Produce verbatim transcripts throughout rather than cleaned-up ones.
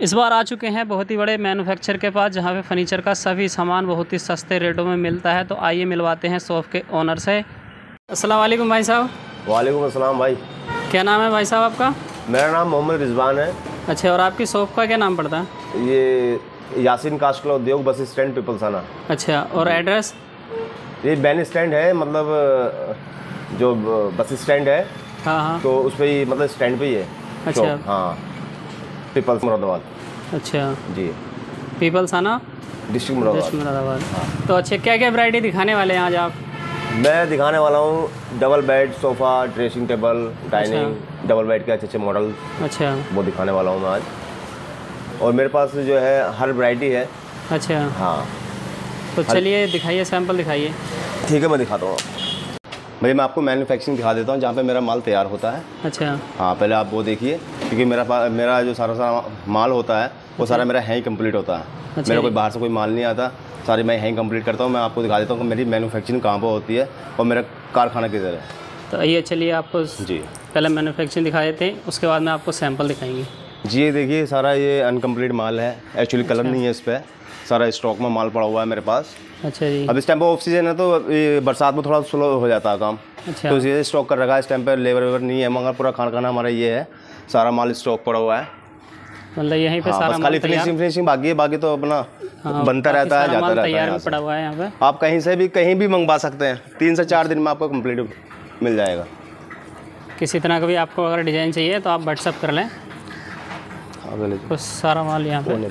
इस बार आ चुके हैं बहुत ही बड़े मैन्युफैक्चर के पास, जहां पे फर्नीचर का सभी सामान बहुत ही सस्ते रेटों में मिलता है। तो आइए मिलवाते हैं शॉप के ओनर से। अस्सलाम वालेकुम भाई साहब। वालेकुम अस्सलाम भाई। क्या नाम है भाई साहब आपका? मेरा नाम मोहम्मद रिजवान है। अच्छा, और आपकी शॉप का क्या नाम पड़ता है? ये यासीन कास्कला उद्योग बस स्टैंड पिपलसाना। अच्छा, और एड्रेस? ये बैन स्टैंड है, मतलब जो बस स्टैंड है। हाँ हाँ, तो उस पर ही, मतलब स्टैंड पे ही है। अच्छा हाँ, पिपल्स मुरादाबाद। अच्छा जी, पिपलसाना डिस्ट्रिक्ट मुरादाबाद। मुरादाबाद। हाँ। तो अच्छा, क्या क्या वैरायटी दिखाने वाले हैं आज आप? मैं दिखाने वाला हूँ double bed, sofa, dressing table, dining, double bed के अच्छे अच्छे मॉडल। अच्छा, वो दिखाने वाला हूँ मैं आज। और मेरे पास जो है हर वैरायटी है। अच्छा हाँ, तो चलिए दिखाइए, सैंपल दिखाइए। ठीक है, मैं दिखाता हूँ भैया। मैं आपको मैन्युफैक्चरिंग दिखा देता हूँ जहाँ पे मेरा माल तैयार होता है। अच्छा हाँ, पहले आप वो देखिए, क्योंकि मेरा मेरा जो सारा सारा माल होता है वो सारा मेरा यहीं कंप्लीट होता है। अच्छा, मेरा कोई बाहर से कोई माल नहीं आता, सारी मैं यहीं कंप्लीट करता हूँ। मैं आपको दिखा देता हूँ कि मेरी मैन्युफैक्चरिंग कहाँ पर होती है और मेरा कारखाना किधर है। तो आइए चलिए, आपको जी पहले मैन्युफैक्चरिंग दिखा देते हैं, उसके बाद में आपको सैंपल दिखाएंगे। जी, ये देखिए, सारा ये अनकम्प्लीट माल है। एक्चुअली कलर नहीं है इस पर, सारा स्टॉक में माल पड़ा हुआ है मेरे पास। अच्छा जी। अब इस टाइम पर ऑफ सीजन है, तो ये बरसात में थोड़ा स्लो हो जाता है काम। अच्छा, तो ये स्टॉक कर रखा है। इस टाइम पर लेबर वेबर नहीं है, मगर पूरा खाना हमारा ये है, सारा माल स्टॉक पड़ा हुआ है। मतलब यहीं पे हाँ, सारा खाली फिनिशिंग फिनिशिंग बाकी है, बाकी तो अपना हाँ, बनता रहता है, जाता रहता है। तैयार पड़ा हुआ है यहाँ पे। आप कहीं से भी कहीं भी मंगवा सकते हैं, तीन से चार दिन में आपको कंप्लीट मिल जाएगा। किसी तरह का भी आपको अगर डिज़ाइन चाहिए तो आप व्हाट्सअप कर लें। तो सारा माल यहाँ पे।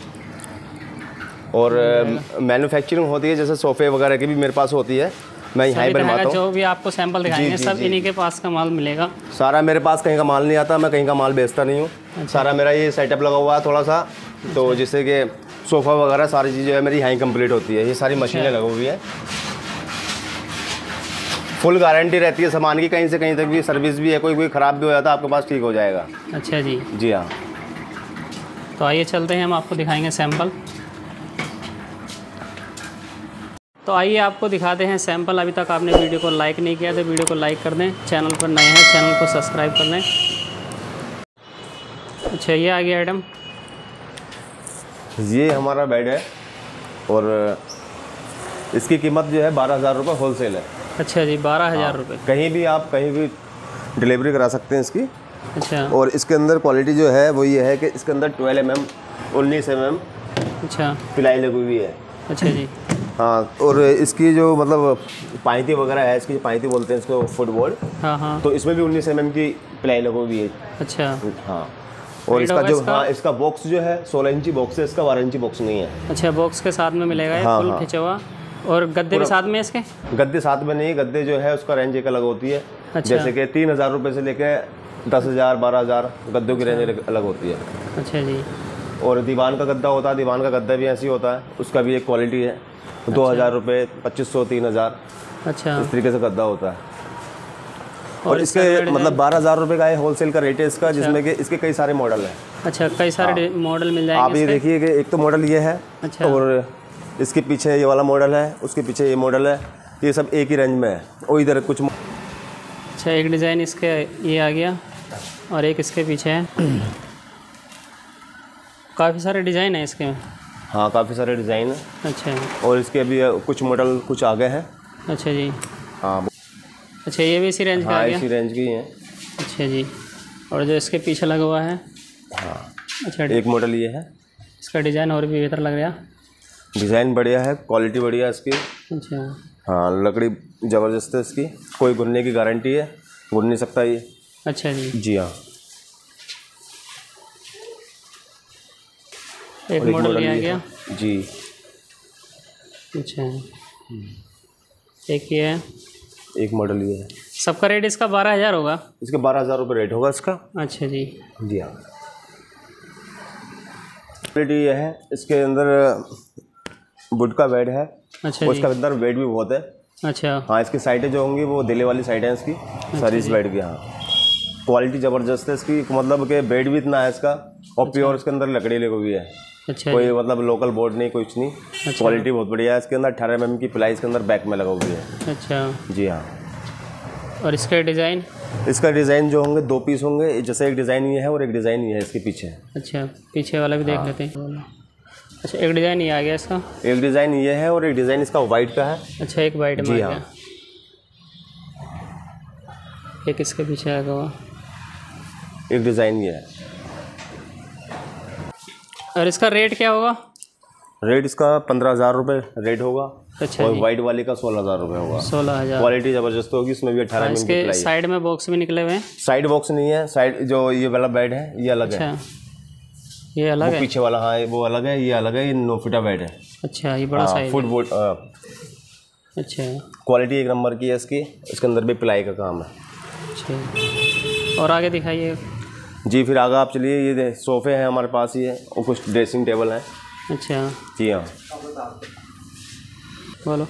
और मैन्युफैक्चरिंग होती है, जैसे सोफ़े वगैरह की भी मेरे पास होती है, मैं यहाँ बनवाता हूँ। जो भी आपको सैंपल दिखाएंगे सब इन्हीं के पास का माल मिलेगा। सारा मेरे पास कहीं का माल नहीं आता, मैं कहीं का माल बेचता नहीं हूँ। अच्छा। सारा मेरा ये सेटअप लगा हुआ है थोड़ा सा। अच्छा। तो जिससे कि सोफ़ा वगैरह सारी चीज़ें है मेरी यहीं कंप्लीट होती है। ये सारी मशीनें लगी हुई है, फुल गारंटी रहती है सामान की, कहीं से कहीं तक भी सर्विस भी है। कोई कोई ख़राब भी हो जाता है आपके पास, ठीक हो जाएगा। अच्छा जी। जी हाँ। तो आइए चलते हैं, हम आपको दिखाएंगे सैंपल। तो आइए आपको दिखाते हैं सैंपल। अभी तक आपने वीडियो को लाइक नहीं किया तो वीडियो को लाइक कर दें, चैनल पर नए हैं चैनल को सब्सक्राइब कर लें। अच्छा, ये आ गया आइटम। ये हमारा बेड है और इसकी कीमत जो है बारह हज़ार रुपये होल सेल है। अच्छा जी, बारह हज़ार रुपये। कहीं भी आप कहीं भी डिलीवरी करा सकते हैं इसकी। अच्छा, और इसके अंदर क्वालिटी जो है वो ये है कि इसके अंदर ट्वेल्व एम एम उन्नीस एम एम अच्छा पिलाई लगी हुई है। अच्छा जी। हाँ, और इसकी जो मतलब पाइती वगैरह है, इसकी पाइती बोलते हैं इसको, फुटबॉल। हाँ हाँ, तो इसमें भी उन्नीस एम एम की पिलाई लगी हुई है। अच्छा हाँ, और इसका जो इसका? हाँ, इसका बॉक्स जो है सोलह इंची बॉक्स है, इसका बारह इंची बॉक्स नहीं है। अच्छा, बॉक्स के साथ में मिलेगा। हाँ, फुल खिंचा हुआ। और गद्दे भी साथ में इसके? गद्दे साथ में नहीं, गद्दे जो है उसका रेंज एक अलग होती है। अच्छा। जैसे कि तीन हज़ार रुपये से लेके दस हज़ार बारह हज़ार गद्दों की रेंज अलग होती है। अच्छा जी। और दीवान का गद्दा होता है, दीवान का गद्दा भी ऐसी होता है, उसका भी एक क्वालिटी है। अच्छा। दो हज़ार रुपये, पच्चीस सौ, तीन हज़ार, अच्छा, इस तरीके से गद्दा होता है। और, और इसके मतलब बारह हज़ार रुपये का है होलसेल का रेट है इसका। अच्छा। जिसमें कि इसके कई सारे मॉडल हैं। अच्छा, कई सारे मॉडल मिल जाएंगे। आप ये देखिए कि एक तो मॉडल ये है। अच्छा। और इसके पीछे ये वाला मॉडल है, उसके पीछे ये मॉडल है, ये सब एक ही रेंज में है। और इधर कुछ। अच्छा, एक डिज़ाइन इसके ये आ गया और एक इसके पीछे है। काफ़ी सारे डिज़ाइन है इसके में। हाँ, काफ़ी सारे डिज़ाइन है। अच्छा, और इसके अभी कुछ मॉडल कुछ आगे हैं। अच्छा जी। हाँ। अच्छा, ये भी इसी रेंज का आ गया? इसी रेंज की है। अच्छा जी। और जो इसके पीछे लगा हुआ है। हाँ। अच्छा, एक मॉडल ये है। इसका डिज़ाइन और भी बेहतर लग रहा है। डिज़ाइन बढ़िया है, क्वालिटी बढ़िया है इसकी। अच्छा। हाँ, लकड़ी ज़बरदस्त है इसकी, कोई घुलने की गारंटी है, घुल नहीं सकता ये। अच्छा जी। जी हाँ। एक मॉडल ये आ गया जी। अच्छा, एक ये है, एक मॉडल ये है। सबका रेट इसका बारह हज़ार होगा? इसका बारह हज़ार रुपये रेट होगा इसका। अच्छा जी। जी हाँ। क्वालिटी ये है, इसके अंदर वुड का बेड है। अच्छा, उसका अंदर वेट भी बहुत है। अच्छा। हाँ, इसकी साइडें जो होंगी वो दिले वाली साइड है इसकी। अच्छा, सारी इस बेड की। हाँ, क्वालिटी ज़बरदस्त है इसकी, मतलब कि बेड भी इतना है इसका। और प्योर। अच्छा। इसके अंदर लकड़ी लगी हुई है। अच्छा, कोई मतलब लोकल बोर्ड नहीं, कुछ नहीं। अच्छा। क्वालिटी बहुत बढ़िया है इसके अंदर। अठारह एम एम की प्लाई इसके अंदर बैक में लगा हुई है। अच्छा जी हाँ। और इसके डिज़ाइन इसका डिज़ाइन जो होंगे दो पीस होंगे, जैसे एक डिज़ाइन ये है और एक डिज़ाइन ये है इसके पीछे। अच्छा, पीछे वाला भी देख हाँ। लेते हैं। अच्छा, एक डिज़ाइन ये आ गया इसका, एक डिज़ाइन ये है और एक डिज़ाइन इसका वाइट का है। अच्छा, एक वाइट में जी आ हाँ। गया, एक इसके पीछे आएगा हुआ, एक डिज़ाइन ये है। और इसका रेट क्या होगा? रेट इसका पंद्रह हज़ार रुपये रेट होगा। अच्छा, और वाइट वाले का सोलह हज़ार रुपये होगा। सोलह हज़ार क्वालिटी ज़बरदस्त होगी, इसमें भी अठारह एम एम इसके साइड में बॉक्स भी निकले हुए हैं। साइड बॉक्स नहीं है, साइड जो ये वाला बेड है ये अलग अच्छा, है। ये अलग है, पीछे वाला हाँ वो अलग है, ये अलग है, ये नो फिटा बेड है। अच्छा, ये बड़ा साइज फुट बोर्ड। अच्छा, क्वालिटी एक नंबर की है इसकी, इसके अंदर भी प्लाई का काम है। अच्छा, और आगे दिखाइए। जी, फिर आगे आप चलिए, ये सोफ़े हैं हमारे पास ही है और कुछ ड्रेसिंग टेबल है। अच्छा, जी हाँ, बोलो।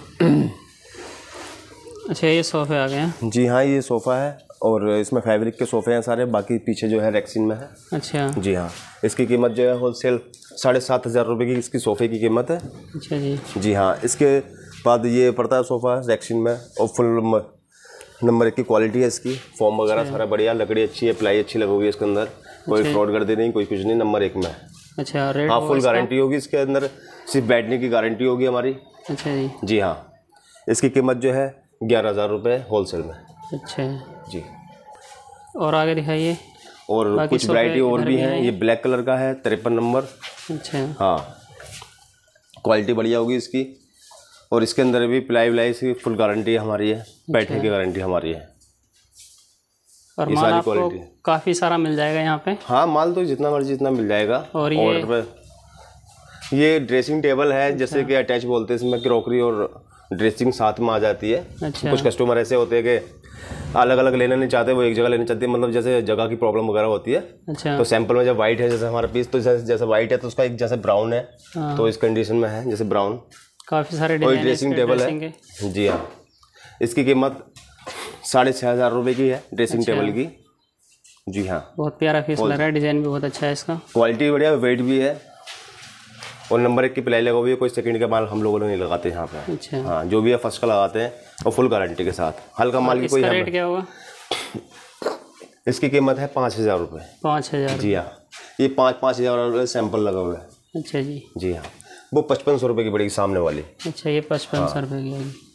अच्छा, ये सोफ़े आ गए हैं। जी हाँ, ये सोफ़ा है और इसमें फैब्रिक के सोफ़े हैं सारे, बाकी पीछे जो है रेक्सिन में है। अच्छा, जी हाँ, इसकी कीमत जो है होलसेल साढ़े सात हज़ार रुपये की इसकी सोफ़े की कीमत है। अच्छा जी। जी हाँ, इसके बाद ये पड़ता है सोफ़ा रेक्सिन में और फुल नंबर एक की क्वालिटी है इसकी, फॉर्म वगैरह सारा बढ़िया, लकड़ी अच्छी है, प्लाई अच्छी लगी हुई है इसके अंदर, कोई फ्रॉड कर दे नहीं, कोई कुछ नहीं, नंबर एक में है। अच्छा, रेट हाँ, फुल गारंटी होगी इसके अंदर, सिर्फ बैठने की गारंटी होगी हमारी। अच्छा जी। जी हाँ, इसकी कीमत जो है ग्यारह हज़ार रुपये होलसेल में। अच्छा जी, और आगे दिखाइए। और कुछ वैरायटी और भी है, ये ब्लैक कलर का है, तिरपन नंबर। अच्छा, हाँ, क्वालिटी बढ़िया होगी इसकी, और इसके अंदर भी प्लाई व्लाई की फुल गारंटी हमारी है, बैठने की गारंटी हमारी है। और माल आपको काफ़ी सारा मिल जाएगा यहाँ पे। हाँ, माल तो जितना मर्जी जितना मिल जाएगा। और ये ऑर्डर पे ये ड्रेसिंग टेबल है। अच्छा। जैसे कि अटैच बोलते हैं, इसमें क्रॉकरी और ड्रेसिंग साथ में आ जाती है। अच्छा। कुछ कस्टमर ऐसे होते हैं कि अलग अलग लेना नहीं चाहते, वो एक जगह लेना चाहते हैं, मतलब जैसे जगह की प्रॉब्लम वगैरह होती है। अच्छा। तो सैंपल में जब वाइट है, जैसे हमारा पीस, तो जैसे जैसे वाइट है तो उसका एक जैसे ब्राउन है। हाँ। तो इस कंडीशन में है जैसे ब्राउन, काफ़ी सारे ड्रेसिंग टेबल है। जी हाँ, इसकी कीमत साढ़े छः हज़ार रुपये की है ड्रेसिंग अच्छा। टेबल की। जी हाँ, बहुत प्यारा पीस लग रहा है, डिज़ाइन भी बहुत अच्छा है इसका, क्वालिटी बढ़िया, वेट भी है, और नंबर एक की प्लाई लगा हुई है, कोई सेकंड का माल हम लोगों ने नहीं लगाते यहाँ पे। अच्छा। हाँ, जो भी है फर्स्ट का लगाते हैं और फुल गारंटी के साथ, हल्का माल की कोई। इसका रेट क्या होगा? इसकी कीमत है पाँच हज़ार रुपये। पाँच हज़ार जी हाँ, ये पाँच पाँच हज़ार रुपये सैंपल लगा हुआ है। अच्छा जी। जी हाँ, वो पचपन सौ रुपये की पड़ेगी सामने वाली। अच्छा, ये पचपन सौ रुपये की आएगी।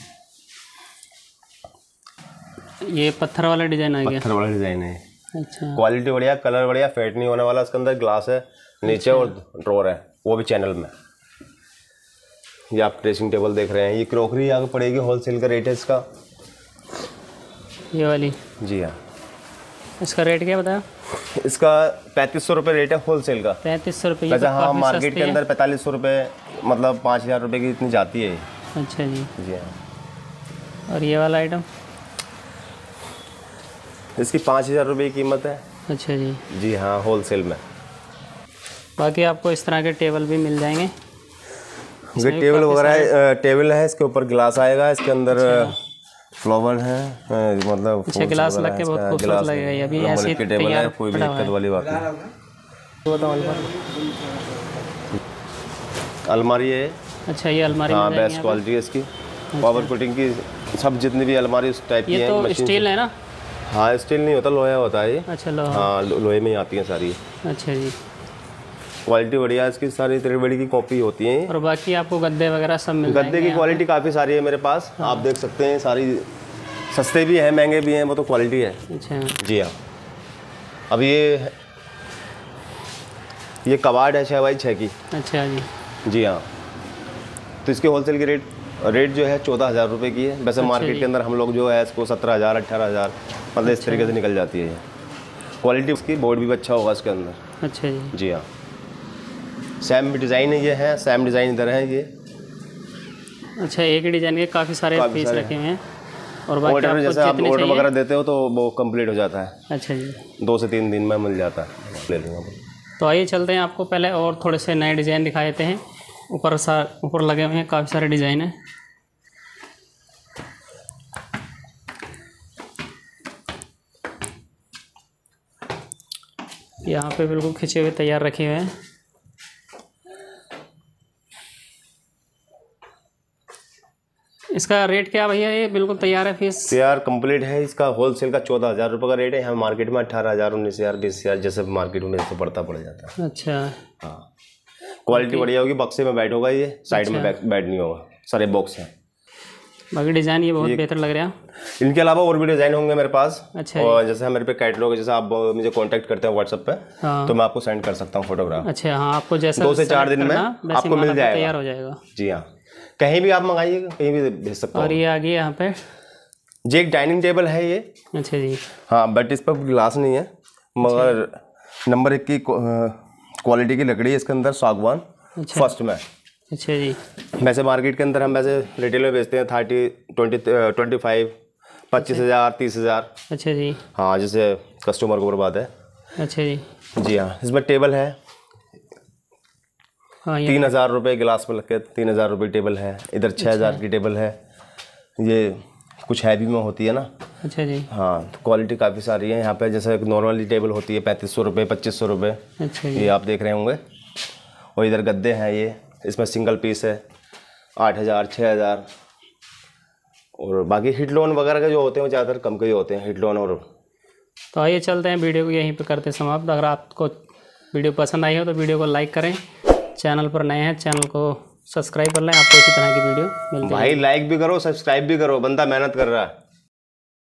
ये पत्थर वाला डिज़ाइन आ गया, पत्थर वाला डिज़ाइन है। अच्छा, क्वालिटी बढ़िया, कलर बढ़िया, फेट नहीं होने वाला। इसके अंदर ग्लास है नीचे। अच्छा। और ड्रॉर है, वो भी चैनल में। ये आप ड्रेसिंग टेबल देख रहे हैं, ये क्रॉकरी आगे पड़ेगी, होलसेल का रेट है इसका, ये वाली। जी हाँ। इसका रेट क्या बताया? इसका पैंतीस सौ रुपये रेट है होलसेल का। पैंतीस सौ रुपये। वैसे हाँ, मार्केट के अंदर पैंतालीस सौ रुपये, मतलब पाँच हज़ार रुपये की इतनी जाती है। अच्छा जी। जी हाँ। और ये वाला आइटम? इसकी पाँच हज़ार रुपये की कीमत है। अच्छा जी। जी हाँ, होलसेल में। बाकी आपको इस तरह के टेबल भी मिल जाएंगे। ये टेबल वगैरह, टेबल है, इसके ऊपर ग्लास आएगा, इसके अंदर फ्लावर है, मतलब अच्छा, ग्लास लग के बहुत खूबसूरत लगेगा। अभी ऐसे टेबल है, कोई भी दिक्कत वाली बात नहीं। अलमारी है। अच्छा, ये अलमारी। हाँ, बेस्ट क्वालिटी है इसकी, पावर कोटिंग की, सब जितनी भी अलमारी उस टाइप की है। ये तो स्टील है ना? हाँ, स्टील नहीं होता, लोहा होता है ये। अच्छा, लोहा। हाँ, लोहे में ही आती हैं सारी। अच्छा जी। क्वालिटी बढ़िया है इसकी, सारी त्रिवेणी की कॉपी होती है। और बाकी आपको गद्दे वगैरह सब मिल जाएंगे। गद्दे की क्वालिटी काफ़ी सारी है मेरे पास। हाँ। आप देख सकते हैं, सारी सस्ते भी हैं, महंगे भी हैं, वो तो क्वालिटी है। अच्छा जी हाँ। अब ये ये कबाड़ है छः बाई छः की। अच्छा जी। जी हाँ, तो इसके होलसेल की रेट रेट जो है चौदह हज़ार रुपये की है। वैसे अच्छा मार्केट के अंदर हम लोग जो है इसको सत्रह हज़ार अट्ठारह हज़ार मतलब इस तरीके से निकल जाती है। क्वालिटी उसकी, बोर्ड भी अच्छा होगा इसके अंदर। अच्छा जी। जी हाँ, सेम डिज़ाइन ये है, सेम डिज़ाइन इधर है ये। अच्छा, एक ही डिज़ाइन के काफ़ी सारे पीस रखे हुए हैं। और बाकी ऑर्डर जैसे आप ऑर्डर वगैरह देते हो तो वो कंप्लीट हो जाता है। अच्छा जी, दो से तीन दिन में मिल जाता है, ले लूँगा। तो आइए चलते हैं, आपको पहले और थोड़े से नए डिज़ाइन दिखा देते हैं। ऊपर सा ऊपर लगे हुए हैं काफ़ी सारे डिज़ाइन हैं। यहाँ पे बिल्कुल खिंचे हुए तैयार रखे हुए हैं। इसका रेट क्या भैया? ये बिल्कुल तैयार है पीस? तैयार कंप्लीट है। इसका होलसेल का चौदह हज़ार रुपये का रेट है। यहाँ मार्केट में अठारह हज़ार उन्नीस हज़ार बीस हज़ार जैसे मार्केट में जैसे पड़ता पड़ जाता है। अच्छा हाँ, क्वालिटी बढ़िया होगी। बक्से में बैठ होगा, ये साइड में बैठ नहीं होगा। सारे बॉक्स हैं। बाकी डिज़ाइन ये बहुत बेहतर लग रहा है। इनके अलावा और भी डिज़ाइन होंगे मेरे पास। अच्छा। और जैसे मेरे पे कैटलॉग है, जैसे आप मुझे कांटेक्ट करते हैं व्हाट्सएप पे, हाँ। तो मैं आपको सेंड कर सकता हूँ फोटोग्राफ। अच्छा हाँ, आपको जैसा दो से चार दिन में आपको मिल जाएगा, तैयार हो जाएगा। जी हाँ, कहीं भी आप मंगाइएगा, कहीं भी भेज सकते हो। और ये आगे यहाँ पे जी एक डाइनिंग टेबल है ये। अच्छा जी। हाँ, बट इस पर ग्लास नहीं है, मगर नंबर एक की क्वालिटी की लकड़ी है इसके अंदर, सागवान। अच्छा। फर्स्ट में। अच्छा जी। वैसे मार्केट के अंदर हम वैसे रिटेल में बेचते हैं थर्टी ट्वेंटी ट्वेंटी फाइव पच्चीस हज़ार तीस हज़ार। अच्छा जी। हाँ, जैसे कस्टमर के ऊपर बात है। अच्छा जी। जी हाँ, इसमें टेबल है। हाँ, तीन हज़ार रुपये गिलास में लग के तीन हज़ार रुपये टेबल है। इधर छः हज़ार की टेबल है। ये कुछ हैवी में होती है ना। अच्छा जी। हाँ, तो क्वालिटी काफ़ी सारी है यहाँ पे। जैसे एक नॉर्मली टेबल होती है पैंतीस सौ रुपये पच्चीस सौ रुपये। अच्छा, ये आप देख रहे होंगे। और इधर गद्दे हैं, ये इसमें सिंगल पीस है आठ हज़ार छः हज़ार। और बाकी हिट लोन वगैरह के जो होते हैं वो ज़्यादातर कम के ही होते हैं, हिट लोन। और तो आइए चलते हैं, वीडियो को यहीं पे करते समाप्त। अगर आपको वीडियो पसंद आई हो तो वीडियो को लाइक करें। चैनल पर नए हैं, चैनल को सब्सक्राइब कर लें। आपको इसी तरह की वीडियो मिलती है। भाई लाइक भी करो, सब्सक्राइब भी करो, बंदा मेहनत कर रहा है।